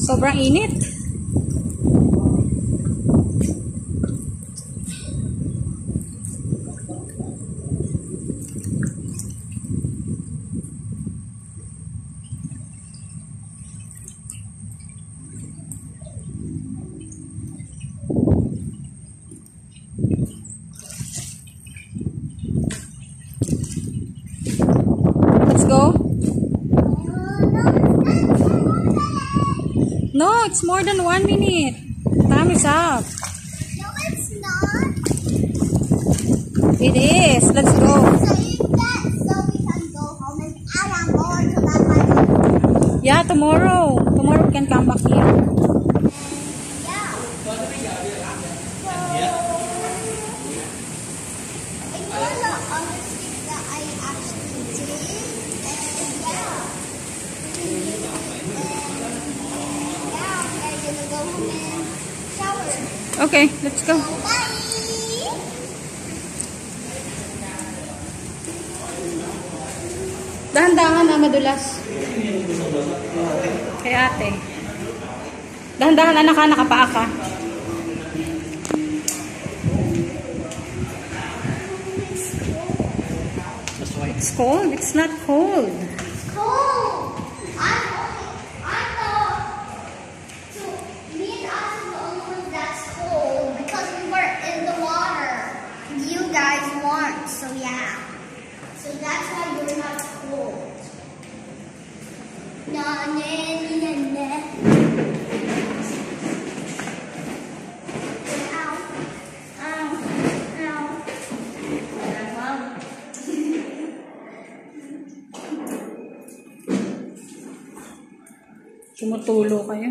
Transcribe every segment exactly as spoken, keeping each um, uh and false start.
Sobrang init. Let's go. No, it's more than one minute. Time is up. No, it's not. It is. Let's go. So you get, so we can go home and add on more to that one. Yeah, tomorrow. Tomorrow we can come back here. Yeah. Ignore the other things that I actually did. And yeah. And yeah, we're gonna go home and shower. Okay, let's go. Bye! Dahan-dahan na madulas. Kay ate. Dahan-dahan anak ka, nakapaa ka. It's cold. It's not cold. Cold! I'm I thought so me and us are the only ones that's cold because we were in the water. You guys weren't, so yeah. So that's why you're not cold. Na na na na. Ow. Ow. Ow. Tumutulo kayo.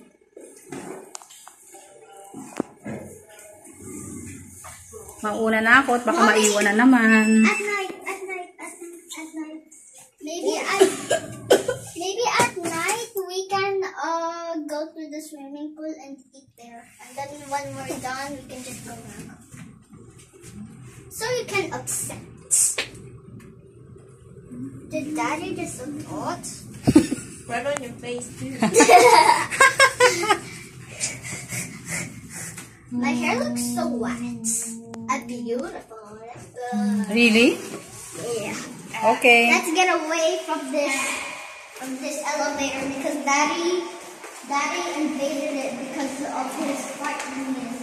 Mauna na ako at baka Mommy, maiwan na naman. At night, at night, at night, at night. Maybe at maybe at night we can uh go to the swimming pool and eat there. And then when we're done, we can just go back. So you can accept. Did Daddy just support? Right on your face too. My hair looks so wet. And beautiful. Uh, Really? yeah. Okay. Let's get away from this from this elevator because Daddy Daddy invaded it because of his sparkliness.